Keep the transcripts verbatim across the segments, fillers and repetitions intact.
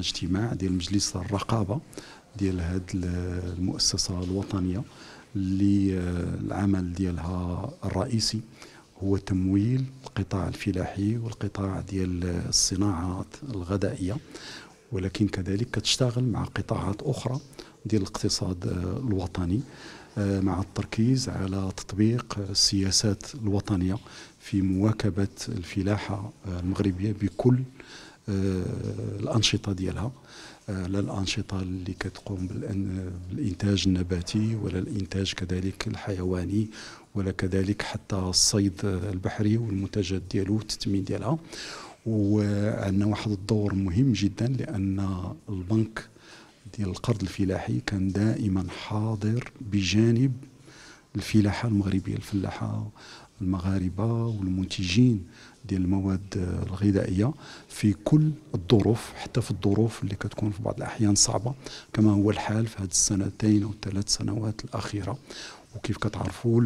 اجتماع ديال مجلس الرقابة ديال هذه المؤسسة الوطنية اللي العمل ديالها الرئيسي هو تمويل القطاع الفلاحي والقطاع ديال الصناعات الغذائية، ولكن كذلك كتشتغل مع قطاعات أخرى ديال الاقتصاد الوطني مع التركيز على تطبيق السياسات الوطنية في مواكبة الفلاحة المغربية بكل الأنشطة ديالها، لا الأنشطة اللي كتقوم بالإنتاج النباتي ولا الإنتاج كذلك الحيواني ولا كذلك حتى الصيد البحري والمنتجات ديالو والتثمين ديالها. وعندنا واحد الدور مهم جدا لأن البنك ديال القرض الفلاحي كان دائما حاضر بجانب الفلاحة المغربية، الفلاحة المغاربة والمنتجين ديال المواد الغذائية في كل الظروف، حتى في الظروف اللي كتكون في بعض الأحيان صعبة كما هو الحال في هذه السنتين أو الثلاث سنوات الأخيرة. وكيف كتعرفوا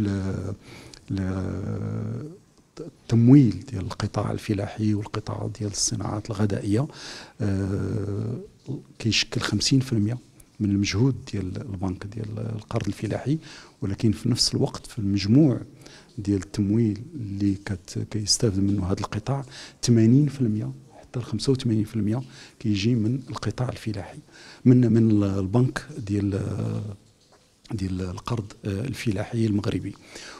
التمويل ديال القطاع الفلاحي والقطاع ديال الصناعات الغذائية آه كيشكل خمسين بالمئة من المجهود ديال البنك ديال القرض الفلاحي، ولكن في نفس الوقت في المجموع ديال التمويل اللي كيستافد منه هذا القطاع ثمانين بالمئة حتى خمسة وثمانين بالمئة كيجي من القطاع الفلاحي، من من البنك ديال ديال القرض الفلاحي المغربي.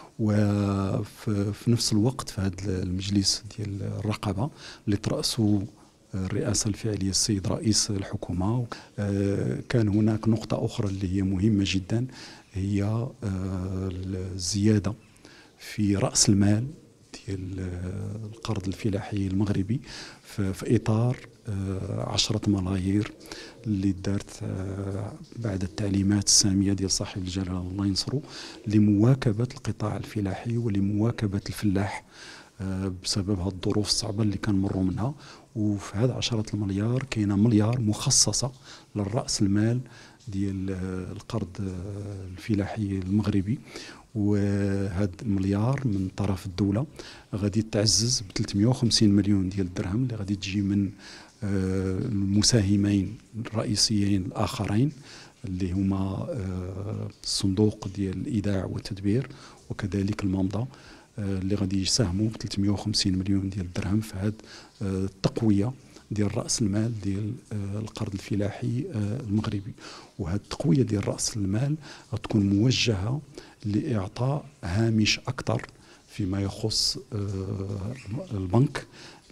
وفي نفس الوقت في هذا المجلس ديال الرقابه اللي ترأسه الرئاسة الفعلية السيد رئيس الحكومة، كان هناك نقطة أخرى اللي هي مهمة جدا، هي الزيادة في رأس المال ديال القرض الفلاحي المغربي في إطار عشرة ملايير اللي دارت بعد التعليمات السامية ديال صاحب الجلالة الله ينصرو لمواكبة القطاع الفلاحي ولمواكبة الفلاح بسبب هذه الظروف الصعبة اللي كنمروا منها. وفي هذا عشرة المليار كاينه مليار مخصصة للرأس المال ديال القرض الفلاحي المغربي، وهذا المليار من طرف الدولة غادي تعزز ب ثلاثمئة وخمسين مليون ديال الدرهم اللي غادي تجي من المساهمين الرئيسيين الآخرين اللي هما الصندوق ديال الإيداع والتدبير وكذلك الممضى اللي غادي يساهموا ب ثلاثمئة وخمسين مليون ديال الدرهم في هذه التقوية ديال رأس المال ديال القرض الفلاحي المغربي. وهذه التقوية ديال رأس المال غتكون موجهة لإعطاء هامش أكثر فيما يخص البنك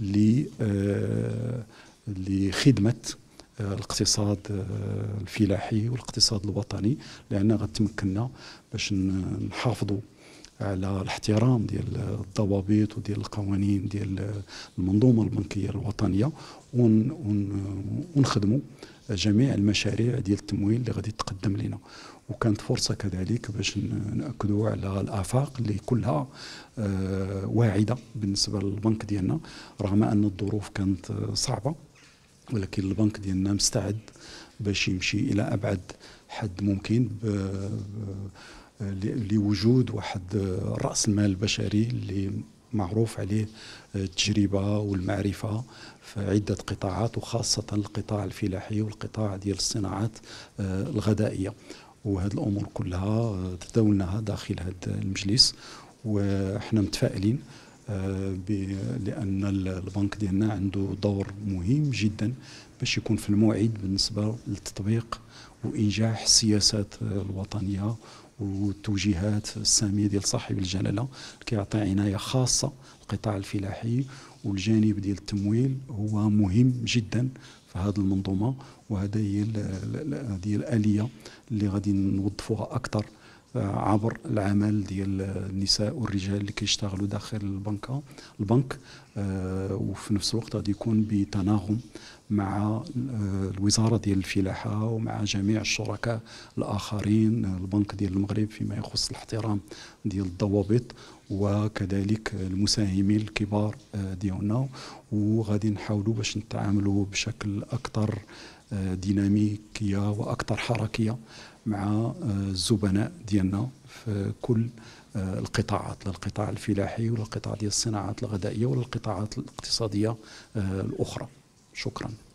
لخدمة الاقتصاد الفلاحي والاقتصاد الوطني، لأنها غتمكننا باش نحافظوا على الاحترام ديال الضوابط وديال القوانين ديال المنظومة البنكية الوطنية، ونخدموا جميع المشاريع ديال التمويل اللي غادي تقدم لنا. وكانت فرصة كذلك باش نأكدوا على الآفاق اللي كلها واعدة بالنسبة للبنك ديالنا، رغم أن الظروف كانت صعبة ولكن البنك ديالنا مستعد باش يمشي إلى أبعد حد ممكن لوجود واحد رأس المال البشري اللي معروف عليه التجربة والمعرفة في عدة قطاعات، وخاصة القطاع الفلاحي والقطاع ديال الصناعات الغذائية. وهذه الأمور كلها تداولناها داخل هذا المجلس، وإحنا متفائلين لأن البنك ديالنا عنده دور مهم جدا باش يكون في الموعد بالنسبة للتطبيق وإنجاح السياسات الوطنية والتوجيهات السامية ديال صاحب الجلالة، كيعطي عناية خاصة القطاع الفلاحي. والجانب ديال التمويل هو مهم جدا في هذه المنظومة، وهذا هي هذه الآلية اللي غادي نوظفوها أكثر عبر العمل ديال النساء والرجال اللي كيشتغلوا داخل البنك البنك وفي نفس الوقت غادي يكون بتناغم مع الوزارة ديال الفلاحة ومع جميع الشركاء الآخرين، البنك ديال المغرب فيما يخص الاحترام ديال الضوابط، وكذلك المساهمين الكبار ديالنا. وغادي نحاولوا باش نتعاملوا بشكل أكثر ديناميكية وأكثر حركية مع الزبناء ديالنا في كل القطاعات، لا القطاع الفلاحي ولا القطاع ديال الصناعات الغذائية ولا القطاعات الاقتصادية الأخرى. شكرا.